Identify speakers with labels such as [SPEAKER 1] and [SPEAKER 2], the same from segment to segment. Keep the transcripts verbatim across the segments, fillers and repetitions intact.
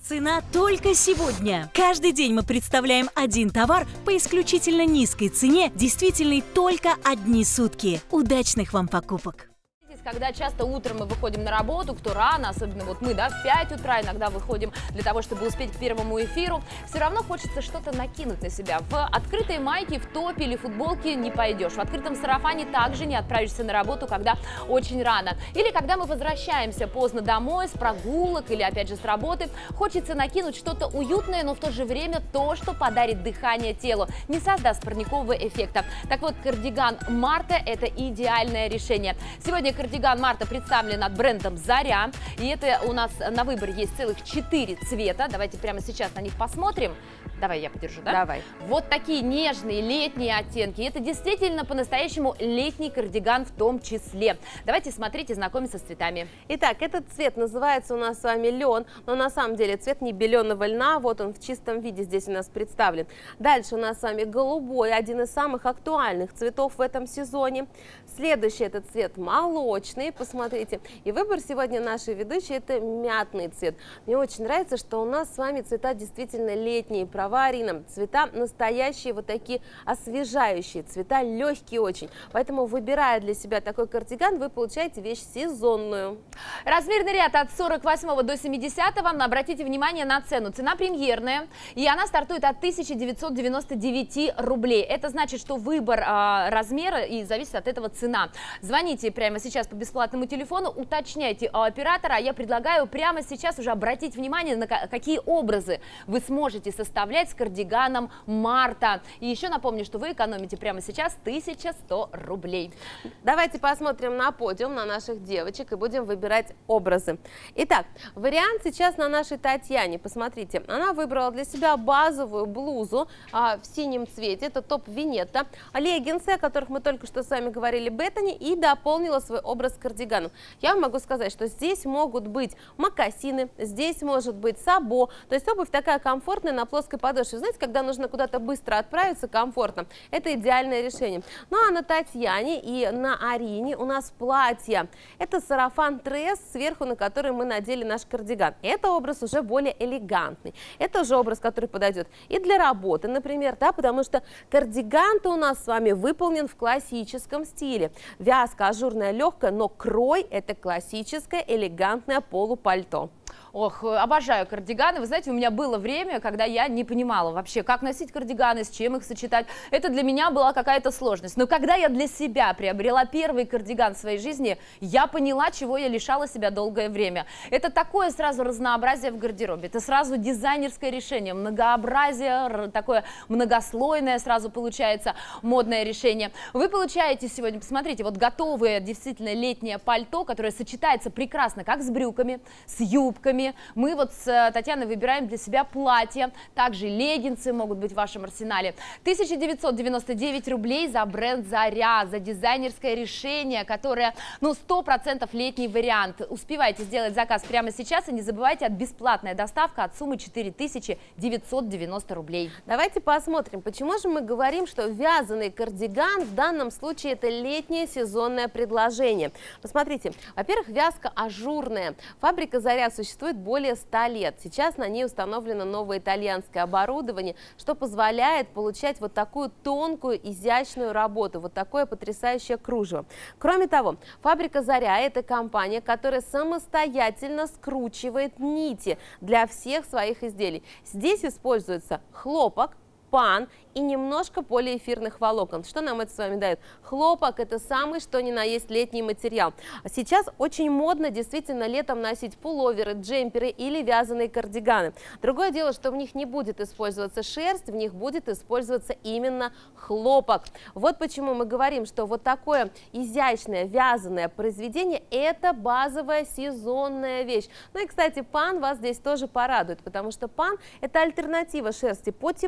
[SPEAKER 1] Цена только сегодня. Каждый день мы представляем один товар по исключительно низкой цене, действительной только одни сутки. Удачных вам покупок!
[SPEAKER 2] Когда часто утром мы выходим на работу, кто рано, особенно вот мы, да, в пять утра иногда выходим для того, чтобы успеть к первому эфиру, все равно хочется что-то накинуть на себя. В открытой майке, в топе или футболке не пойдешь. В открытом сарафане также не отправишься на работу, когда очень рано. Или когда мы возвращаемся поздно домой с прогулок или опять же с работы, хочется накинуть что-то уютное, но в то же время то, что подарит дыхание телу, не создаст парникового эффекта. Так вот, кардиган Марта – это идеальное решение. Сегодня кардиган Кардиган Марта представлен от брендом Заря. И это у нас на выбор есть целых четыре цвета. Давайте прямо сейчас на них посмотрим. Давай я подержу, да?
[SPEAKER 3] Давай.
[SPEAKER 2] Вот такие нежные летние оттенки. Это действительно по-настоящему летний кардиган в том числе. Давайте смотреть и знакомиться с цветами.
[SPEAKER 3] Итак, этот цвет называется у нас с вами лен, но на самом деле цвет не беленого льна. Вот он в чистом виде здесь у нас представлен. Дальше у нас с вами голубой, один из самых актуальных цветов в этом сезоне. Следующий этот цвет молочный. Посмотрите. И выбор сегодня нашей ведущей — это мятный цвет. Мне очень нравится, что у нас с вами цвета действительно летние. Права, Арина. Цвета настоящие, вот такие освежающие, цвета легкие очень. Поэтому, выбирая для себя такой кардиган, вы получаете вещь сезонную.
[SPEAKER 2] Размерный ряд от сорок восьмого до семидесятого. Обратите внимание на цену. Цена премьерная, и она стартует от тысячи девятисот девяноста девяти рублей. Это значит, что выбор а, размера и зависит от этого цена. Звоните прямо сейчас по бесплатному телефону, уточняйте у оператора, а я предлагаю прямо сейчас уже обратить внимание на какие образы вы сможете составлять с кардиганом Марта. И еще напомню, что вы экономите прямо сейчас тысячу сто рублей.
[SPEAKER 3] Давайте посмотрим на подиум, на наших девочек, и будем выбирать образы. Итак, вариант сейчас на нашей Татьяне. Посмотрите, она выбрала для себя базовую блузу а, в синем цвете, это топ Винетта, леггинсы, о которых мы только что с вами говорили, Беттани, и дополнила свой образ с кардиганом. Я вам могу сказать, что здесь могут быть мокасины, здесь может быть сабо, то есть обувь такая комфортная на плоской подошве. Знаете, когда нужно куда-то быстро отправиться, комфортно, это идеальное решение. Ну а на Татьяне и на Арине у нас платье. Это сарафан-тресс, сверху на который мы надели наш кардиган. Это образ уже более элегантный. Это уже образ, который подойдет и для работы, например, да, потому что кардиган-то у нас с вами выполнен в классическом стиле. Вязка ажурная, легкая, но крой – это классическое элегантное полупальто.
[SPEAKER 2] Ох, обожаю кардиганы. Вы знаете, у меня было время, когда я не понимала вообще, как носить кардиганы, с чем их сочетать. Это для меня была какая-то сложность. Но когда я для себя приобрела первый кардиган в своей жизни, я поняла, чего я лишала себя долгое время. Это такое сразу разнообразие в гардеробе. Это сразу дизайнерское решение, многообразие, такое многослойное сразу получается модное решение. Вы получаете сегодня, посмотрите, вот готовое действительно летнее пальто, которое сочетается прекрасно как с брюками, с юбками. Мы вот с Татьяной выбираем для себя платье, также леггинсы могут быть в вашем арсенале. тысяча девятьсот девяносто девять рублей за бренд Заря, за дизайнерское решение, которое, ну, сто процентов летний вариант. Успевайте сделать заказ прямо сейчас и не забывайте от бесплатная доставка от суммы четыре тысячи девятьсот девяносто рублей.
[SPEAKER 3] Давайте посмотрим, почему же мы говорим, что вязаный кардиган в данном случае это летнее сезонное предложение. Посмотрите, во-первых, вязка ажурная. Фабрика Заря существует более ста лет. Сейчас на ней установлено новое итальянское оборудование, что позволяет получать вот такую тонкую, изящную работу, вот такое потрясающее кружево. Кроме того, фабрика Заря – это компания, которая самостоятельно скручивает нити для всех своих изделий. Здесь используется хлопок, пан и немножко полиэфирных волокон. Что нам это с вами дает? Хлопок – это самый что ни на есть летний материал. Сейчас очень модно действительно летом носить пуловеры, джемперы или вязаные кардиганы. Другое дело, что в них не будет использоваться шерсть, в них будет использоваться именно хлопок. Вот почему мы говорим, что вот такое изящное вязаное произведение – это базовая сезонная вещь. Ну и, кстати, пан вас здесь тоже порадует, потому что пан – это альтернатива шерсти по теплу,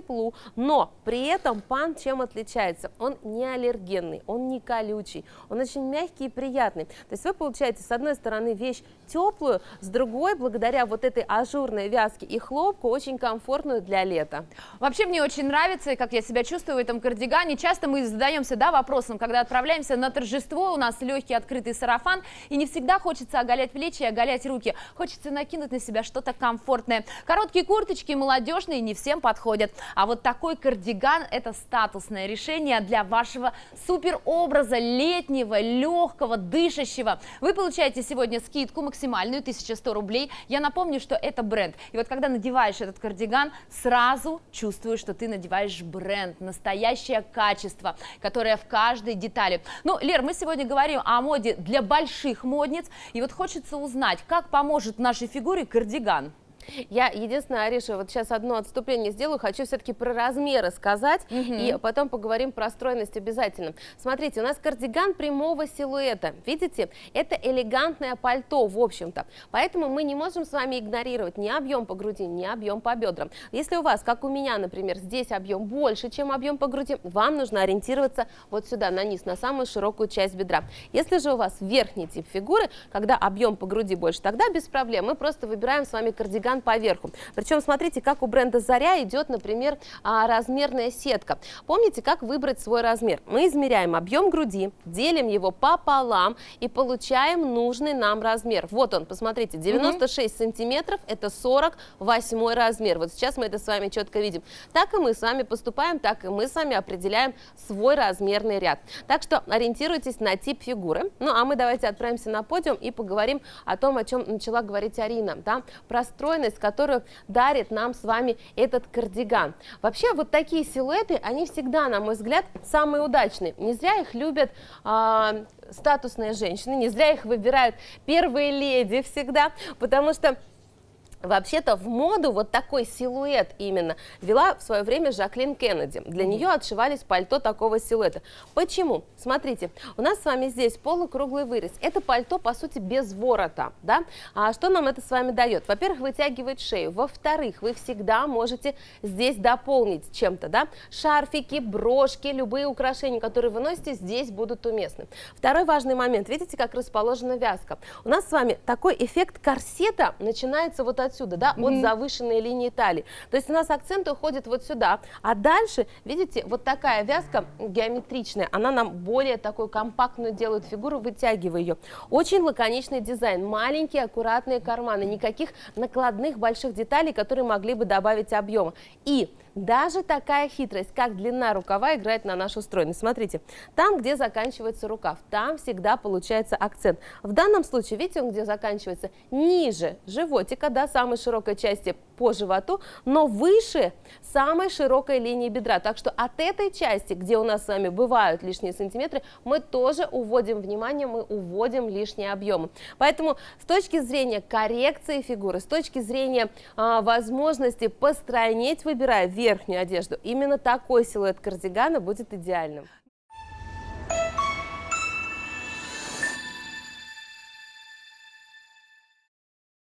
[SPEAKER 3] Но при этом пант чем отличается? Он не аллергенный, он не колючий, он очень мягкий и приятный. То есть вы получаете с одной стороны вещь теплую, с другой, благодаря вот этой ажурной вязке и хлопку, очень комфортную для лета.
[SPEAKER 2] Вообще мне очень нравится, как я себя чувствую в этом кардигане. Часто мы задаемся, да, вопросом, когда отправляемся на торжество, у нас легкий открытый сарафан, и не всегда хочется оголять плечи и оголять руки. Хочется накинуть на себя что-то комфортное. Короткие курточки молодежные не всем подходят. А вот такой кардиган – это статусное решение для вашего суперобраза летнего, легкого, дышащего. Вы получаете сегодня скидку максимальную тысяча сто рублей. Я напомню, что это бренд. И вот когда надеваешь этот кардиган, сразу чувствуешь, что ты надеваешь бренд, настоящее качество, которое в каждой детали. Ну, Лер, мы сегодня говорим о моде для больших модниц. И вот хочется узнать, как поможет нашей фигуре кардиган.
[SPEAKER 3] Я единственное, Ариша, вот сейчас одно отступление сделаю, хочу все-таки про размеры сказать, угу. и потом поговорим про стройность обязательно. Смотрите, у нас кардиган прямого силуэта, видите, это элегантное пальто, в общем-то, поэтому мы не можем с вами игнорировать ни объем по груди, ни объем по бедрам. Если у вас, как у меня, например, здесь объем больше, чем объем по груди, вам нужно ориентироваться вот сюда, на низ, на самую широкую часть бедра. Если же у вас верхний тип фигуры, когда объем по груди больше, тогда без проблем, мы просто выбираем с вами кардиган поверху. Причем смотрите, как у бренда Заря идет, например, размерная сетка. Помните, как выбрать свой размер? Мы измеряем объем груди, делим его пополам и получаем нужный нам размер. Вот он, посмотрите, девяносто шесть сантиметров, это сорок восьмой размер. Вот сейчас мы это с вами четко видим. Так и мы с вами поступаем, так и мы с вами определяем свой размерный ряд. Так что ориентируйтесь на тип фигуры. Ну, а мы давайте отправимся на подиум и поговорим о том, о чем начала говорить Арина, да, про стройность, которую дарит нам с вами этот кардиган. Вообще, вот такие силуэты, они всегда, на мой взгляд, самые удачные. Не зря их любят э, статусные женщины, не зря их выбирают первые леди всегда, потому что вообще-то в моду вот такой силуэт именно ввела в свое время Жаклин Кеннеди. Для нее отшивались пальто такого силуэта. Почему? Смотрите, у нас с вами здесь полукруглый вырез. Это пальто, по сути, без ворота. Да? А что нам это с вами дает? Во-первых, вытягивает шею. Во-вторых, вы всегда можете здесь дополнить чем-то. Да? Шарфики, брошки, любые украшения, которые вы носите, здесь будут уместны. Второй важный момент. Видите, как расположена вязка? У нас с вами такой эффект корсета начинается вот от отсюда, да, mm-hmm. от завышенной линии талии. То есть у нас акцент уходит вот сюда, а дальше, видите, вот такая вязка геометричная, она нам более такую компактную делает фигуру, вытягивая ее. Очень лаконичный дизайн, маленькие аккуратные карманы, никаких накладных больших деталей, которые могли бы добавить объема. И даже такая хитрость, как длина рукава, играет на нашу стройность. Смотрите, там, где заканчивается рукав, там всегда получается акцент. В данном случае, видите, он где заканчивается? Ниже животика, да, самой широкой части по животу, но выше самой широкой линии бедра. Так что от этой части, где у нас с вами бывают лишние сантиметры, мы тоже уводим внимание, мы уводим лишние объемы. Поэтому с точки зрения коррекции фигуры, с точки зрения а, возможности постройнеть, выбирая верхнюю одежду, именно такой силуэт кардигана будет идеальным.